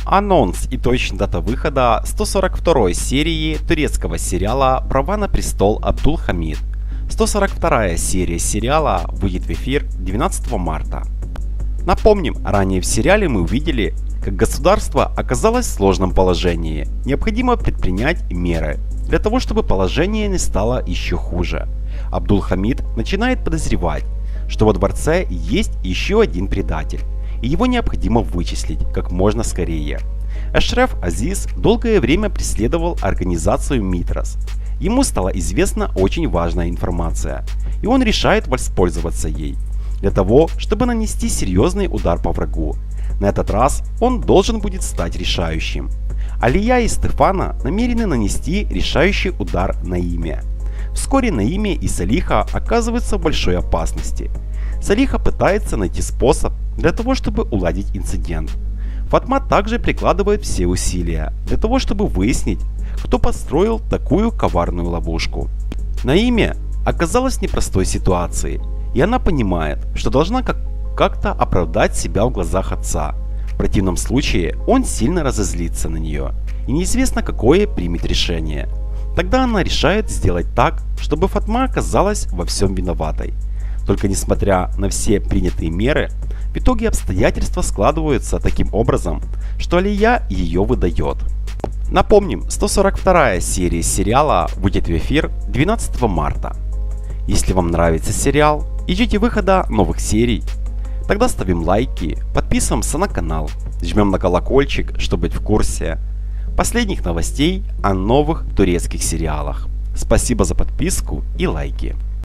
Анонс и точная дата выхода 142 серии турецкого сериала «Права на престол Абдулхамид». 142 серия сериала выйдет в эфир 12 марта. Напомним, ранее в сериале мы увидели, как государство оказалось в сложном положении. Необходимо предпринять меры для того, чтобы положение не стало еще хуже. Абдулхамид начинает подозревать, что во дворце есть еще один предатель, и его необходимо вычислить как можно скорее. Эшреф Азиз долгое время преследовал организацию Митрос. Ему стала известна очень важная информация, и он решает воспользоваться ей, для того, чтобы нанести серьезный удар по врагу. На этот раз он должен будет стать решающим. Алия и Стефана намерены нанести решающий удар Наиме. Вскоре Наиме и Салиха оказываются в большой опасности. Салиха пытается найти способ для того, чтобы уладить инцидент. Фатма также прикладывает все усилия для того, чтобы выяснить, кто построил такую коварную ловушку. Наиме оказалась в непростой ситуации, и она понимает, что должна как-то оправдать себя в глазах отца. В противном случае он сильно разозлится на нее, и неизвестно, какое примет решение. Тогда она решает сделать так, чтобы Фатма оказалась во всем виноватой. Только несмотря на все принятые меры, в итоге обстоятельства складываются таким образом, что Алия ее выдает. Напомним, 142 серия сериала выйдет в эфир 12 марта. Если вам нравится сериал и ждете выхода новых серий, тогда ставим лайки, подписываемся на канал, жмем на колокольчик, чтобы быть в курсе последних новостей о новых турецких сериалах. Спасибо за подписку и лайки.